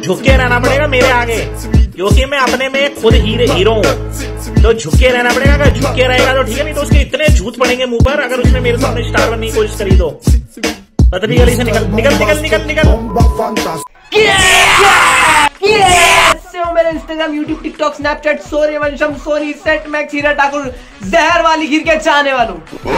झुक के रहना पड़ेगा मेरे आगे, क्योंकि मैं अपने में खुद हीरो हूँ। तो झुक के रहना पड़ेगा, अगर झुक के रहेगा तो ठीक है, नहीं तो उसके इतने झूठ पड़ेंगे मुंह पर अगर उसने मेरे सामने स्टार बनने की कोशिश करी तो। पतली गली से निकल निकल निकल निकल निकल। मेरे Instagram, YouTube, TikTok, Snapchat, Sooryavansham, Sony, Set Max, Heera Thakur, जहर वाली खीर के चाहने वालों।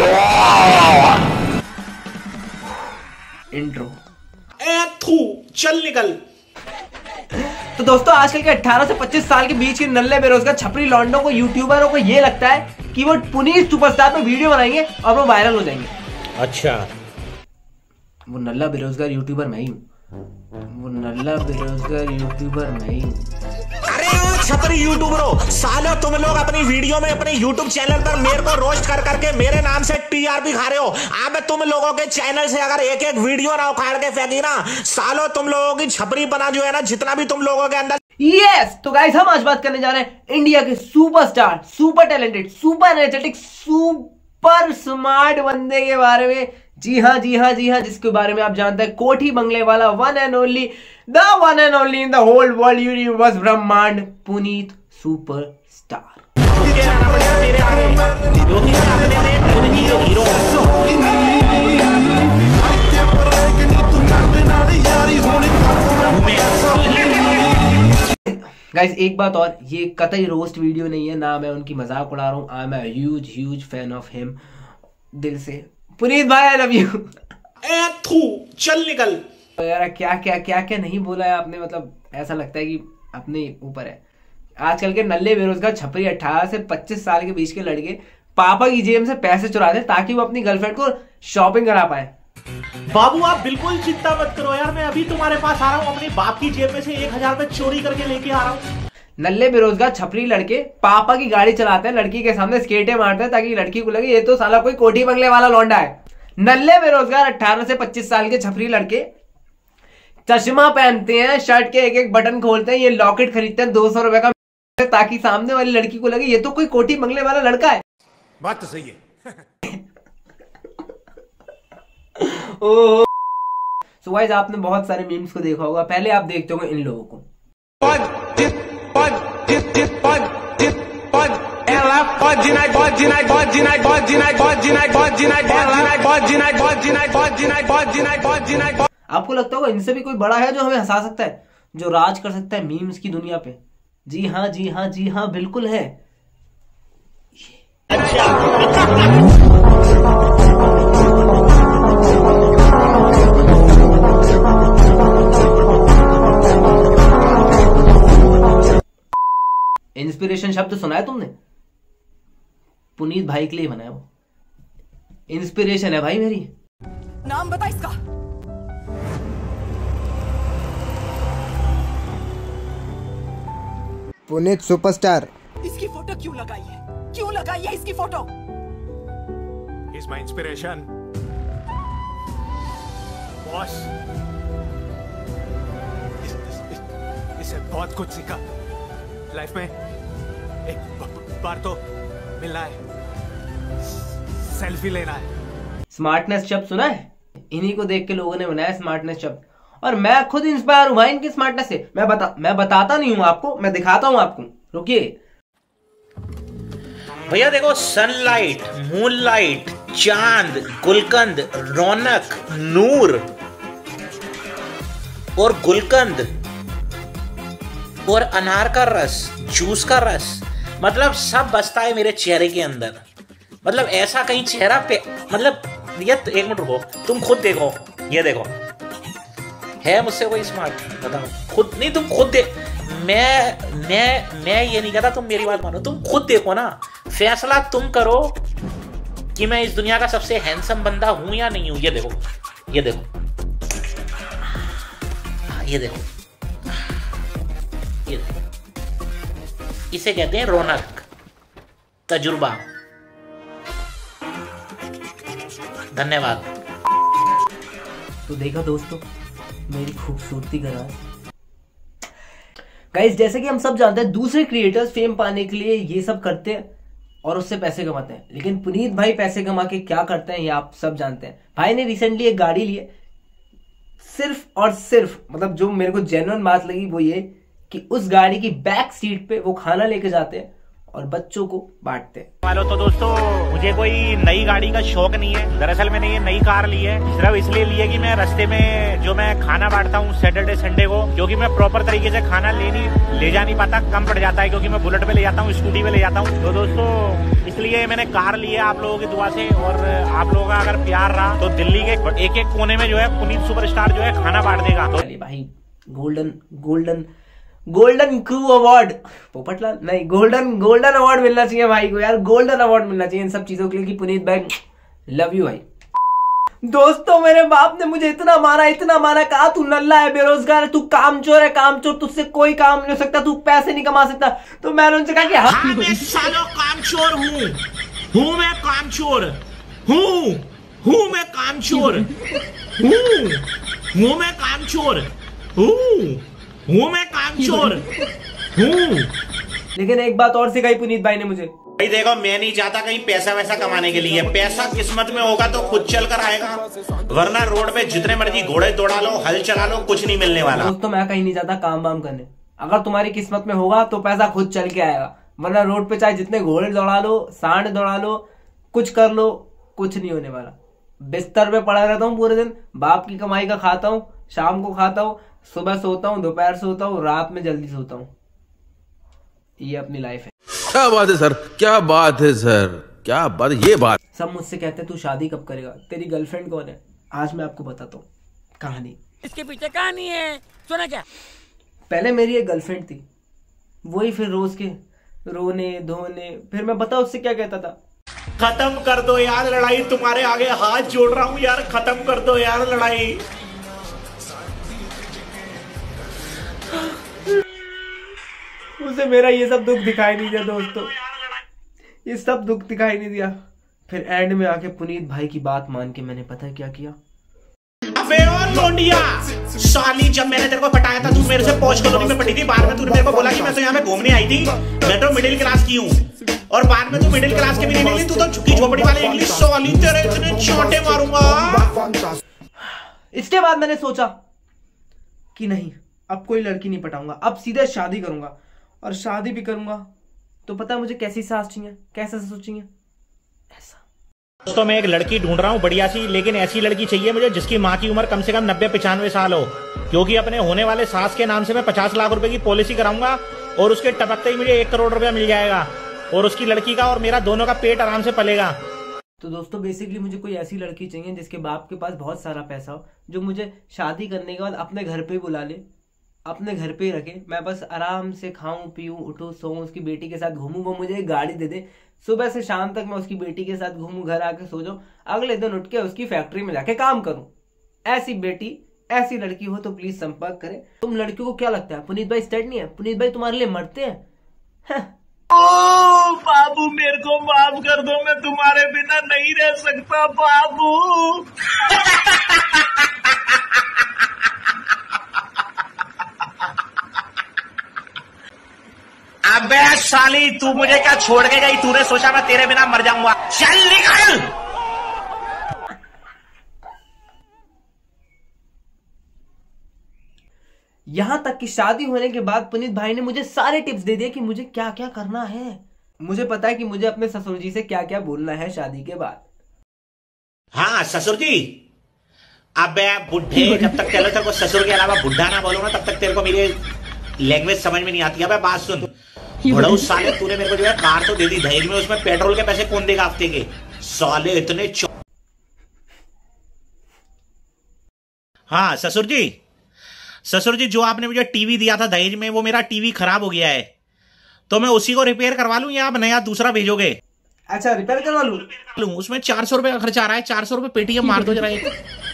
इंट्रो चल निकल। तो दोस्तों, आजकल के 18 से 25 साल के बीच के नल्ले बेरोजगार छपरी लॉन्डों को, यूट्यूबरों को ये लगता है कि वो पुनीत सुपरस्टार पे वीडियो बनाएंगे और वो वायरल हो जाएंगे। अच्छा, वो नल्ला बेरोजगार यूट्यूबर मैं ही हूँ। वो नल्ला बेरोजगार यूट्यूबर मैं ही हूँ। अरे ओ छपरी यूट्यूबरों, सालों तुम लोग अपनी वीडियो में अपने यूट्यूब चैनल पर मेरे को रोस्ट कर करके मेरे नाम से टीआरपी खा रहे हो। अब तुम लोगों के चैनल से अगर एक एक वीडियो ना उखाड़ के फेंकी ना, सालों तुम लोगों की छपरी बना जो है ना, जितना भी तुम लोगों के अंदर। यस, तो गाइस हम आज बात करने जा रहे हैं इंडिया के superstar, super talented, super energetic, super smart बंदे के बारे में। जी हाँ, जिसके बारे में आप जानते हैं, कोठी बंगले वाला, one and only, the one and only in the whole world universe ब्रह्मांड, पुनीत सुपरस्टार। गाइस एक बात और, ये कतई रोस्ट वीडियो नहीं है, ना मैं उनकी मजाक उड़ा रहा हूँ। I am a huge fan of him, दिल से। पुनीत भाई आई लव यू। चल निकल। यार क्या नहीं बोला है आपने, मतलब ऐसा लगता है कि अपने ऊपर है। आजकल के नल्ले बेरोजगार छपरी 18 से 25 साल के बीच के लड़के पापा की जेब से पैसे चुराते हैं ताकि वो अपनी गर्लफ्रेंड को शॉपिंग करा पाए। बाबू आप बिल्कुल चिंता मत करो यार, मैं अभी तुम्हारे पास आ रहा हूँ, अपने बाप की जेब में से 1000 रुपए चोरी करके लेके आ रहा हूँ। नल्ले बेरोजगार छपरी लड़के पापा की गाड़ी चलाते हैं, लड़की के सामने स्केटे मारते हैं ताकि लड़की को लगे ये तो साला कोई कोठी बंगले वाला लौंडा है। नल्ले बेरोजगार 18 से 25 साल के छपरी लड़के चश्मा पहनते हैं, शर्ट के एक एक बटन खोलते हैं, ये लॉकेट खरीदते हैं 200 रुपए का, ताकि सामने वाली लड़की को लगे ये तो कोई कोठी बंगले वाला लड़का है। बात तो सही है। सो गाइस आपने बहुत सारे मीम्स को देखा होगा, पहले आप देखते होंगे इन लोगों को। आपको लगता होगा इनसे भी कोई बड़ा है जो हमें हंसा सकता है, जो राज कर सकता है मीम्स की दुनिया पे? जी हाँ बिल्कुल है। इंस्पिरेशन शब्द सुना है तुमने? पुनीत भाई के लिए बना है वो, इंस्पिरेशन है भाई मेरी। नाम बता इसका। पुनीत सुपरस्टार। इसकी फोटो क्यों लगाई है? क्यों लगाई है इसकी photo? He's my inspiration. Boss, इससे बहुत कुछ सीखा लाइफ में। एक बार तो मिलना है, सेल्फी लेना है। स्मार्टनेस शब्द सुना है? इन्हीं को देख के लोगों ने बनाया स्मार्टनेस शब्द, और मैं खुद इंस्पायर हूं भाई इनकी स्मार्टनेस से। मैं बताता नहीं हूं आपको, मैं दिखाता हूं आपको, रुकिए। भैया देखो, सनलाइट, मूनलाइट, चांद, गुलकंद, रौनक, नूर और गुलकंद और अनार का रस, जूस का रस, मतलब सब बसता है मेरे चेहरे के अंदर। मतलब ऐसा कहीं चेहरा पे, मतलब ये एक मिनट रुको, तुम खुद देखो, ये देखो, है मुझसे कोई स्मार्ट? बताओ खुद। नहीं तुम खुद देख, मैं ये नहीं कहता, तुम मेरी बात मानो, तुम खुद देखो ना, फैसला तुम करो कि मैं इस दुनिया का सबसे हैंडसम बंदा हूं या नहीं हूं। ये देखो, ये देखो, ये देखो, ये देखो, इसे कहते हैं रौनक, तजुर्बा। धन्यवाद। तो देखा दोस्तों मेरी खूबसूरती का राज। गाइस जैसे कि हम सब जानते हैं, दूसरे क्रिएटर्स फेम पाने के लिए ये सब करते हैं और उससे पैसे कमाते हैं, लेकिन पुनीत भाई पैसे कमा के क्या करते हैं ये आप सब जानते हैं। भाई ने रिसेंटली एक गाड़ी ली है, सिर्फ और सिर्फ मतलब जो मेरे को जेन्युइन बात लगी वो ये कि उस गाड़ी की बैक सीट पे वो खाना लेके जाते हैं और बच्चों को बांटते हैं। वालों तो दोस्तों मुझे कोई नई गाड़ी का शौक नहीं है। दरअसल मैंने ये नई कार ली है सिर्फ इसलिए ली है कि मैं रास्ते में जो मैं खाना बांटता हूँ सैटरडे संडे को, क्योंकि मैं प्रॉपर तरीके से खाना ले जा नहीं पाता, कम पड़ जाता है क्योंकि मैं बुलेट पे ले जाता हूँ, स्कूटी पे ले जाता हूँ। तो दोस्तों इसलिए मैंने कार ली है आप लोगों की दुआ से, और आप लोगों का अगर प्यार रहा तो दिल्ली के एक एक कोने में जो है पुनीत सुपरस्टार जो है खाना बांट देगा। तो भाई गोल्डन क्रू अवार्ड, पोपटलाल नहीं, गोल्डन अवार्ड मिलना चाहिए भाई को यार, गोल्डन अवार्ड मिलना चाहिए इन सब चीजों के लिए कि पुनीत भाई लव यू भाई। दोस्तों मेरे बाप ने मुझे इतना मारा, कहा तू नल्ला है, बेरोजगार है, तू कामचोर है, कामचोर, तुझसे कोई काम नहीं हो सकता, तू पैसे नहीं कमा सकता। तो मैंने उनसे कहा कि हाँ मैं सालों कामचोर हूँ मैं कामचोर हूँ मैं कामचोर हूँ मैं कामचोर मैं कामचोर हूँ। लेकिन एक बात और सिखाई पुनीत भाई ने मुझे, भाई देखो मैं नहीं चाहता कहीं पैसा वैसा कमाने के लिए, पैसा किस्मत में होगा तो खुद चल कर आएगा, वरना रोड पे जितने मर्जी घोड़े दौड़ा लो, हल चला लो, कुछ नहीं मिलने वाला। दोस्तों मैं कहीं नहीं जाता काम वाम करने, अगर तुम्हारी किस्मत में होगा तो पैसा खुद चल के आएगा, वरना रोड पे चाहे जितने घोड़े दौड़ा लो, सांड दौड़ा लो, कुछ कर लो, कुछ नहीं होने वाला। बिस्तर पे पड़ा रहता हूँ पूरे दिन, बाप की कमाई का खाता हूँ, शाम को खाता हूँ, सुबह सोता हूँ, दोपहर सोता हूँ, रात में जल्दी सोता हूँ। ये अपनी लाइफ है। क्या बात है सर, क्या बात है सर, क्या बात है ये बात। सब मुझसे कहते हैं तू शादी कब करेगा, तेरी गर्लफ्रेंड कौन है? आज मैं आपको बताता हूँ कहानी। इसके पीछे कहानी है, सुना क्या? पहले मेरी एक गर्लफ्रेंड थी, वही फिर रोज के रोने धोने, फिर मैं बता उससे क्या कहता था, खत्म कर दो यार लड़ाई, तुम्हारे आगे हाथ जोड़ रहा हूँ यार, खत्म कर दो यार लड़ाई। उसे मेरा ये सब दुख दिखाई नहीं दिया दोस्तों, ये सब दुख दिखाई नहीं दिया। फिर एंड में आके पुनीत भाई की बात मान के मैंने पता क्या किया। अबे ओ लोंडिया साली, जब मैंने तेरे को पटाया था तू मेरे से पौष कॉलोनी में पटी थी, बाद में तूने मेरे को बोला कि मैं तो यहाँ पे घूमने आई थी, मैं तो मिडिल क्लास की हूँ, और बाद में तू मिडिल क्लास के भी नहीं निकली, तू तो झुकी झोपड़ी वाले इंग्लिश साली, तेरे इतने चोटे मारूंगा। इसके बाद मैंने सोचा कि नहीं, अब कोई लड़की नहीं पटाऊंगा, अब सीधे शादी करूंगा, और शादी भी करूंगा तो पता मुझे कैसी सास चाहिए, कैसा ससुर चाहिए, ऐसा। दोस्तों मैं एक लड़की ढूंढ रहा हूँ बढ़िया सी, लेकिन ऐसी लड़की चाहिए मुझे जिसकी माँ की उम्र कम से कम 90-95 साल हो, क्योंकि अपने होने वाले सास के नाम से मैं 50 लाख रुपए की पॉलिसी कराऊंगा और उसके टपकते ही मुझे 1 करोड़ रुपया मिल जाएगा, और उसकी लड़की का और मेरा दोनों का पेट आराम से पलेगा। तो दोस्तों बेसिकली मुझे कोई ऐसी लड़की चाहिए जिसके बाप के पास बहुत सारा पैसा हो, जो मुझे शादी करने के बाद अपने घर पे बुला ले, अपने घर पे ही रखे, मैं बस आराम से खाऊं पीऊं उठूं सोऊं, उसकी बेटी के साथ घूमूं, वो मुझे एक गाड़ी दे दे, सुबह से शाम तक मैं उसकी बेटी के साथ घूमूं, घर आके सो जाऊं, अगले दिन उठ के उसकी फैक्ट्री में जाके काम करूं। ऐसी बेटी, ऐसी लड़की हो तो प्लीज संपर्क करें। तुम लड़कियों को क्या लगता है पुनीत भाई स्टड नहीं है? पुनीत भाई तुम्हारे लिए मरते हैं? ओ बाबू मेरे को माफ कर दो, मैं तुम्हारे बिना नहीं रह सकता बाबू। अबे साली तू मुझे क्या छोड़ के गई, तूने सोचा मैं तेरे बिना मर जाऊंगा, चल निकल। यहां तक कि शादी होने के बाद पुनीत भाई ने मुझे सारे टिप्स दे दिए कि मुझे क्या क्या करना है। मुझे पता है कि मुझे अपने ससुर जी से क्या क्या बोलना है शादी के बाद। हाँ ससुर जी, अबे बुढ़े, जब तक तेरे को ससुर के अलावा बुढ़ा ना बोलो ना तब तक तेरे को मेरी लैंग्वेज समझ में नहीं आती। अबे बात सुन, बड़ो साले तूने मेरे को जो है कार तो दे दी दहेज में, उसमें पेट्रोल के पैसे कौन देगा हफ्ते के? साले इतने हाँ ससुर जी जो आपने मुझे टीवी दिया था दहेज में, वो मेरा टीवी खराब हो गया है, तो मैं उसी को रिपेयर करवा लूं या आप नया दूसरा भेजोगे? अच्छा रिपेयर करवा लूं? उसमें 400 रुपए का खर्चा आ रहा है, 400 रुपए पेटीएम मार दो जरा एक।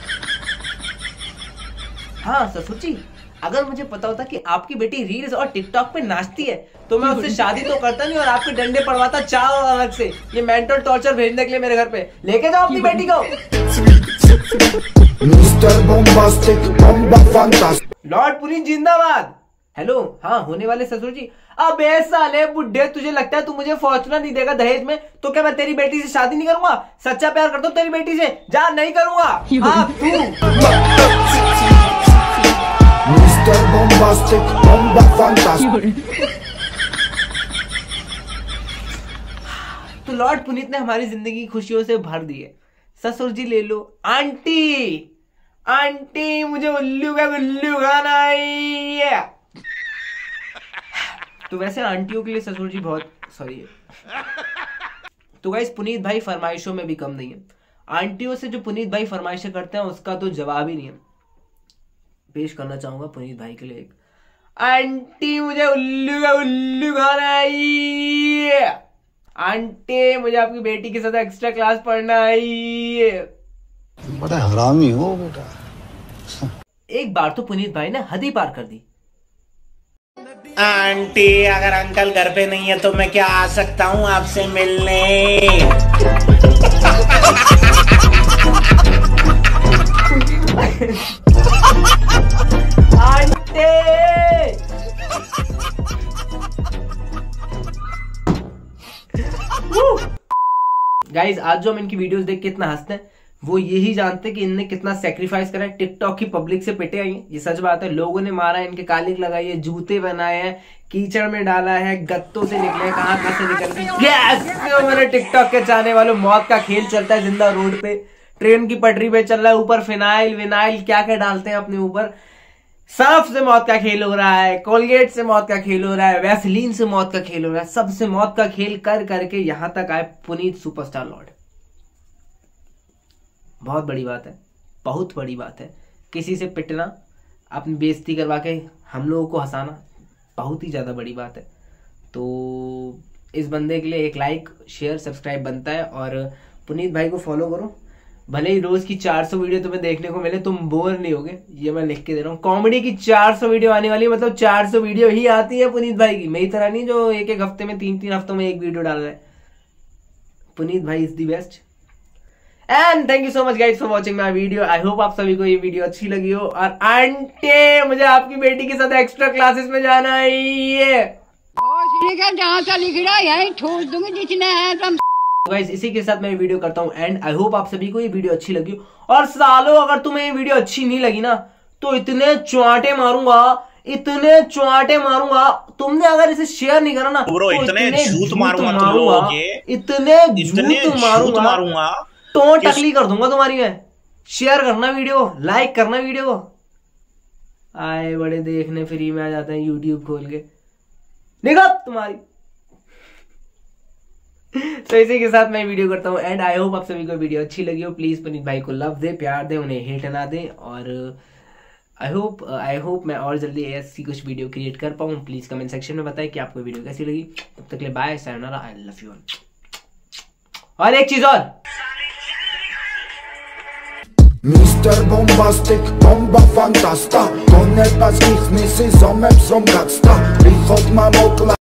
हाँ ससुर जी, अगर मुझे पता होता कि आपकी बेटी रील्स और टिकटॉक पे नाचती है तो मैं उससे शादी तो करता नहीं और आपके डंडे पड़वाता चार और अलग से। ये मेंटल टॉर्चर भेजने के लिए मेरे घर पे लेके जाओ अपनी बेटी को। लॉर्ड पुनीत जिंदाबाद। हेलो, हाँ होने वाले ससुर जी। अबे साले बुड्ढे, तुझे लगता है तू मुझे फॉर्च्यूनर नहीं देगा दहेज में तो क्या मैं तेरी बेटी से शादी नहीं करूंगा? सच्चा प्यार करता हूँ तेरी बेटी से, जा नहीं करूंगा। हाँ तू तो लॉर्ड पुनीत ने हमारी जिंदगी खुशियों से भर दी है। ससुर जी ले लो। आंटी आंटी मुझे उल्लू का गुल्लू खाना है। तो वैसे आंटियों के लिए ससुर जी बहुत सॉरी है। तो गाइस पुनीत भाई फरमाइशों में भी कम नहीं है। आंटियों से जो पुनीत भाई फरमाइशें करते हैं उसका तो जवाब ही नहीं है। पेश करना चाहूंगा पुनीत भाई के लिए एक। आंटी मुझे उल्लू का उल्लू खाना है। आंटी मुझे आपकी बेटी के साथ एक्स्ट्रा क्लास पढ़ना है। बड़ा हरामी हो बेटा। एक बार तो पुनीत भाई ने हद ही पार कर दी। आंटी अगर अंकल घर पे नहीं है तो मैं क्या आ सकता हूँ आपसे मिलने? आंटी गाइज आज जो हम इनकी वीडियोस देख के इतना हंसते हैं वो यही जानते कि इनने कितना सेक्रीफाइस करा है। टिकटॉक की पब्लिक से पिटे आई है, ये सच बात है। लोगों ने मारा है, इनके कालिक लगाई है, जूते बनाए हैं, कीचड़ में डाला है, गत्तों से निकले, कहां से निकल गए। मेरे टिकटॉक के चाहने वालों, मौत का खेल चलता है जिंदा रोड पे, ट्रेन की पटरी पे चल रहा है, ऊपर फिनाइल विनाइल क्या क्या डालते हैं अपने ऊपर। सर्फ से मौत का खेल हो रहा है, कोलगेट से मौत का खेल हो रहा है, वैसलीन से मौत का खेल हो रहा है, सबसे मौत का खेल कर करके यहां तक आए पुनीत सुपरस्टार लॉर्ड। बहुत बड़ी बात है, बहुत बड़ी बात है। किसी से पिटना, अपनी बेइज्जती करवा के हम लोगों को हंसाना बहुत ही ज्यादा बड़ी बात है। तो इस बंदे के लिए एक लाइक शेयर सब्सक्राइब बनता है। और पुनीत भाई को फॉलो करो। भले ही रोज की 400 वीडियो तुम्हें देखने को मिले, तुम बोर नहीं होगे, ये मैं लिख के दे रहा हूँ। कॉमेडी की 400 वीडियो आने वाली है, मतलब 400 वीडियो ही आती है पुनीत भाई की। मेरी तरह नहीं जो एक एक हफ्ते में 3-3 हफ्तों में एक वीडियो डाल रहा है। पुनीत भाई is the best. And thank you so much guys for watching my video. I hope आप सभी को ये वीडियो अच्छी लगी हो। और आंटी मुझे आपकी बेटी के साथ एक्स्ट्रा क्लासेस में जाना है। जहाँ से लिख रहा है ठोस दूंगी जितने हैं तुम। गाइस इसी के साथ मैं ये वीडियो करता हूँ एंड आई होप आप सभी को ये वीडियो अच्छी लगी हो। और सालों अगर तुम्हें ये वीडियो अच्छी नहीं लगी ना तो इतने चुआटे मारूंगा, इतने चुआटे मारूंगा। तुमने अगर इसे शेयर नहीं करा ना ब्रो, तो इतने झूठ मारूंगा, इतने झूठ मारूंगा, तो टकली कर दूंगा तुम्हारी मैं। शेयर करना वीडियो, लाइक करना वीडियो को। आए बड़े देखने फ्री में आ जाते हैं यूट्यूब खोल के, निकाल तुम्हारी। तो इसी के साथ मैं वीडियो करता हूँ एंड आई होप आप सभी को वीडियो अच्छी लगी हो। प्लीज पुनीत भाई को लव दे, प्यार दे, उन्हें हेट ना दे। और आई होप मैं और जल्दी ऐसी कुछ वीडियो क्रिएट कर पाऊँ। प्लीज कमेंट सेक्शन में बताएं कि आपको वीडियो कैसी लगी। तब तक के लिए बाय, सायोनारा, आई लव यू ऑल। और एक चीज और, Mr. Bombastic, bomba fantasta. To nie pas ich misy, zomem są gangsta. Wychod mam okla.